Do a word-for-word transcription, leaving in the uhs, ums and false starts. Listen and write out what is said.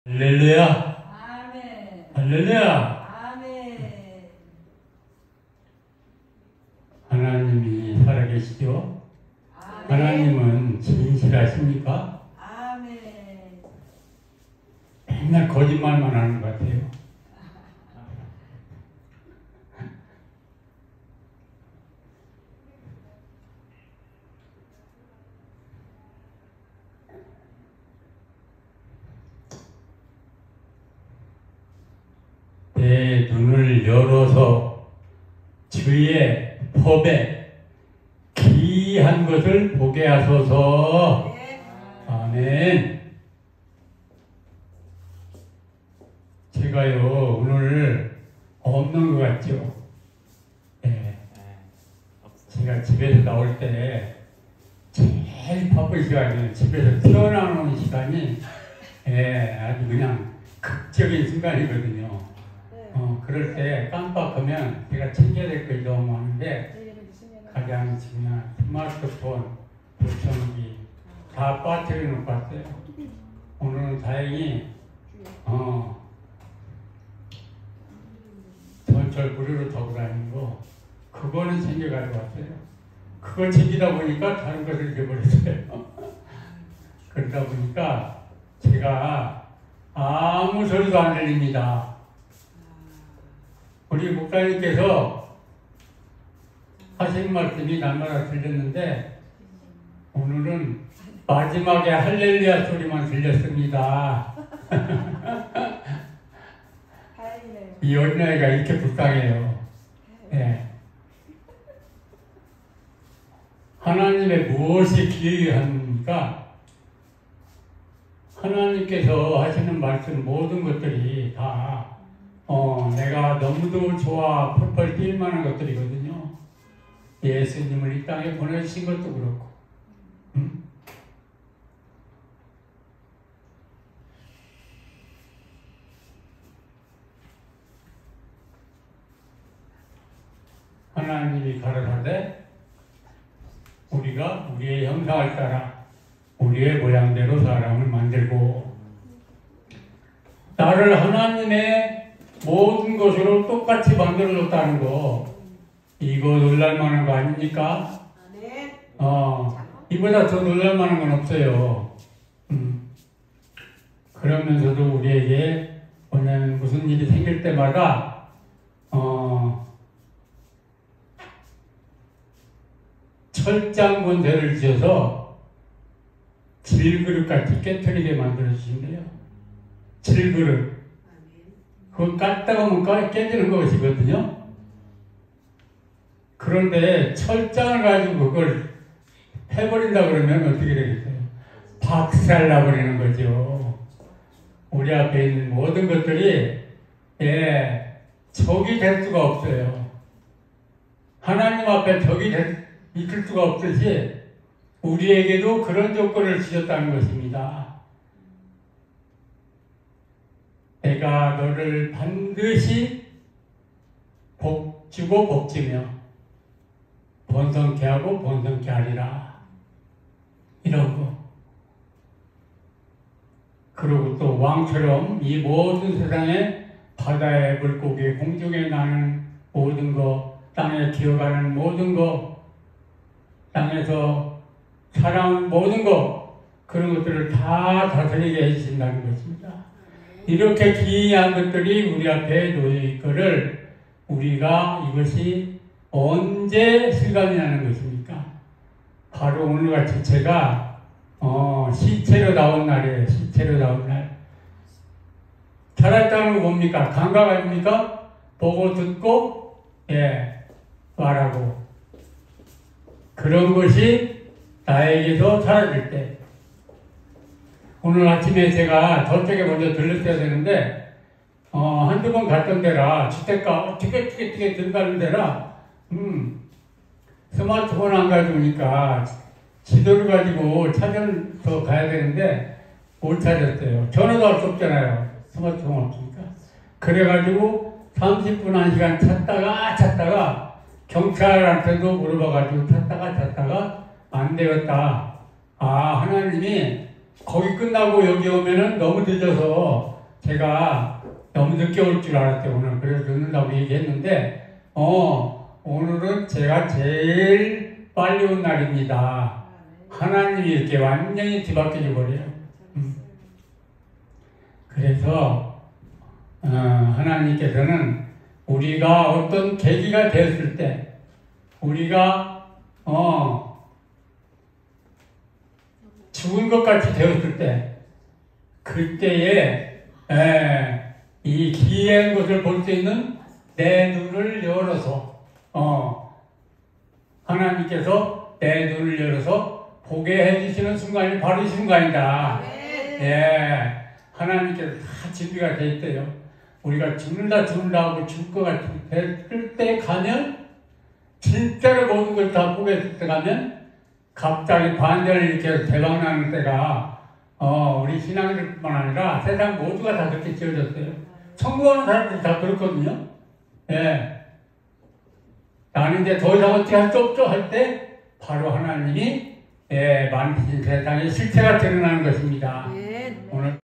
할렐루야. 아멘. 할렐루야. 아멘. 하나님이 살아계시죠? 아멘. 하나님은 진실하십니까? 아멘. 맨날 거짓말만 하는 것 같아요. 내 눈을 열어서 주의 법에 귀한 것을 보게 하소서. 네. 아멘. 제가요 오늘 없는 것 같죠? 예. 제가 집에서 나올 때 제일 바쁜 시간이에요. 집에서 튀어나오는 시간이 예, 아주 그냥 극적인 순간이거든요. 어, 그럴 때 깜빡하면 제가 챙겨야 될 걸 너무 많은데 가장 중요한 스마트폰, 보청기 다 빠뜨려 놓고 왔어요. 오늘은 다행히 어, 전철 무료로 타고 다니는 거 그거는 챙겨가지고 왔어요. 그걸 챙기다 보니까 다른 것을 잊어버렸어요. 그러다 보니까 제가 아무 소리도 안 들립니다. 우리 목사님께서 하신 말씀이 날마다 들렸는데 오늘은 마지막에 할렐루야 소리만 들렸습니다. 다행이네요. 이 어린아이가 이렇게 불쌍해요. 네. 하나님의 무엇이 기이합니까? 하나님께서 하시는 말씀 모든 것들이 다 어, 내가 너무도 좋아 펄펄 뛸 만한 것들이거든요. 예수님을 이 땅에 보내주신 것도 그렇고. 음? 하나님이 가라사대 우리가 우리의 형상을 따라 우리의 모양대로 사람을 만들고 나를 하나님의 모든 것으로 똑같이 만들어줬다는 거 이거 놀랄만한 거 아닙니까? 네. 어, 이보다 더 놀랄만한 건 없어요. 음. 그러면서도 우리에게 뭐냐면 무슨 일이 생길 때마다 어, 철장 본세를 지어서 질그릇같이 깨트리게 만들어주신대요. 질그릇. 그걸 깠다가 하면 깨지는 것이거든요. 그런데 철장을 가지고 그걸 해버린다 그러면 어떻게 되겠어요? 박살나버리는 거죠. 우리 앞에 있는 모든 것들이 예, 적이 될 수가 없어요. 하나님 앞에 적이 될, 있을 수가 없듯이 우리에게도 그런 조건을 주셨다는 것입니다. 내가 너를 반드시 복주고 복지며 번성케 하고 번성케 하리라. 이런 거. 그리고 또 왕처럼 이 모든 세상에 바다의 물고기, 공중에 나는 모든 거, 땅에 기어가는 모든 거, 땅에서 살아온 모든 거, 그런 것들을 다 다스리게 해주신다는 것입니다. 이렇게 기이한 것들이 우리 앞에 놓여 있거를 우리가 이것이 언제 실감이 나는 것입니까? 바로 오늘같이 제가 어, 시체로 나온 날이에요. 시체로 나온 날. 살았다는 건 뭡니까? 감각 아닙니까? 보고 듣고 예 말하고 그런 것이 나에게도 사라질 때 오늘 아침에 제가 저쪽에 먼저 들렸어야 되는데 어, 한두 번 갔던 데라 주택가 어떻게 어떻게 어떻게 들어가는 데라 음, 스마트폰 안 가져오니까 지도를 가지고 찾아서 가야 되는데 못 찾았어요. 전화도 할 수 없잖아요. 스마트폰 없으니까. 그래가지고 삼십 분 한 시간 찾다가 찾다가 경찰한테도 물어봐가지고 찾다가 찾다가 안 되었다. 아, 하나님이 거기 끝나고 여기 오면은 너무 늦어서 제가 너무 늦게 올 줄 알았대요, 오늘. 그래서 늦는다고 얘기했는데, 어, 오늘은 제가 제일 빨리 온 날입니다. 하나님이 이렇게 완전히 뒤바뀌어 버려요. 음. 그래서, 어, 하나님께서는 우리가 어떤 계기가 되었을 때, 우리가, 어, 죽은 것 같이 되었을 때, 그때에, 에, 이 기이한 것을 볼 수 있는 내 눈을 열어서, 어, 하나님께서 내 눈을 열어서 보게 해주시는 순간이 바로 이 순간이다. 예, 하나님께서 다 준비가 돼 있대요. 우리가 죽는다 죽는다 하고 죽을 것 같은 됐을 때 가면, 진짜로 모든 걸 다 보게 될 때 가면, 갑자기 반전을 일으켜서 대박나는 때가, 어, 우리 신앙들뿐만 아니라 세상 모두가 다 그렇게 지어졌어요. 천국하는 사람들이 다 그렇거든요. 예. 나는 이제 더 이상 어떻게 할 수 없죠 할 때, 바로 하나님이, 예, 만드신 세상의 실체가 드러나는 것입니다. 예. 오늘